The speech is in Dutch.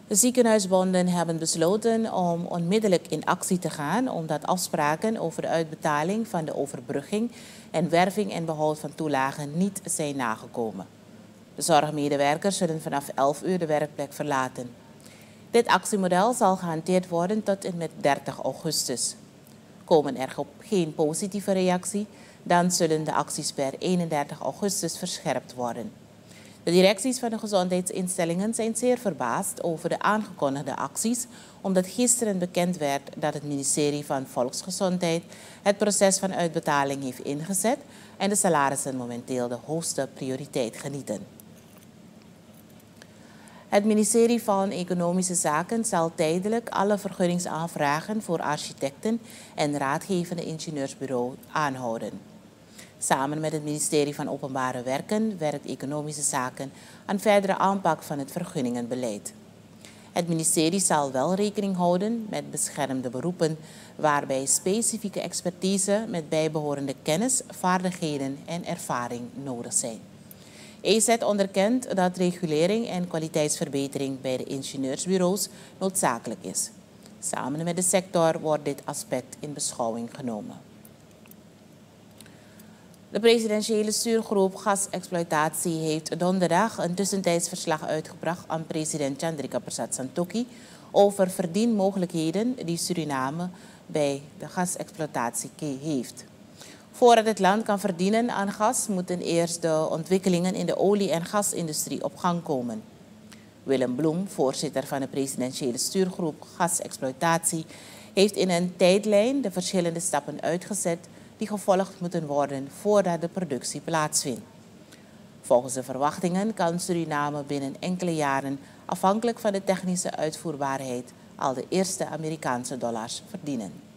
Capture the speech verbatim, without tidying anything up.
De ziekenhuisbonden hebben besloten om onmiddellijk in actie te gaan omdat afspraken over de uitbetaling van de overbrugging en werving en behoud van toelagen niet zijn nagekomen. De zorgmedewerkers zullen vanaf elf uur de werkplek verlaten. Dit actiemodel zal gehanteerd worden tot en met dertig augustus. Komen er geen positieve reactie, dan zullen de acties per eenendertig augustus verscherpt worden. De directies van de gezondheidsinstellingen zijn zeer verbaasd over de aangekondigde acties, omdat gisteren bekend werd dat het ministerie van Volksgezondheid het proces van uitbetaling heeft ingezet en de salarissen momenteel de hoogste prioriteit genieten. Het ministerie van Economische Zaken zal tijdelijk alle vergunningsaanvragen voor architecten en raadgevende ingenieursbureau aanhouden. Samen met het ministerie van Openbare Werken werkt Economische Zaken aan verdere aanpak van het vergunningenbeleid. Het ministerie zal wel rekening houden met beschermde beroepen waarbij specifieke expertise met bijbehorende kennis, vaardigheden en ervaring nodig zijn. E Z onderkent dat regulering en kwaliteitsverbetering bij de ingenieursbureaus noodzakelijk is. Samen met de sector wordt dit aspect in beschouwing genomen. De presidentiële stuurgroep gasexploitatie heeft donderdag een tussentijds verslag uitgebracht aan president Chandrika Persat Santokhi over verdienmogelijkheden die Suriname bij de gasexploitatie heeft. Voordat het land kan verdienen aan gas, moeten eerst de ontwikkelingen in de olie- en gasindustrie op gang komen. Willem Bloem, voorzitter van de presidentiële stuurgroep gasexploitatie, heeft in een tijdlijn de verschillende stappen uitgezet die gevolgd moeten worden voordat de productie plaatsvindt. Volgens de verwachtingen kan Suriname binnen enkele jaren, afhankelijk van de technische uitvoerbaarheid, al de eerste Amerikaanse dollars verdienen.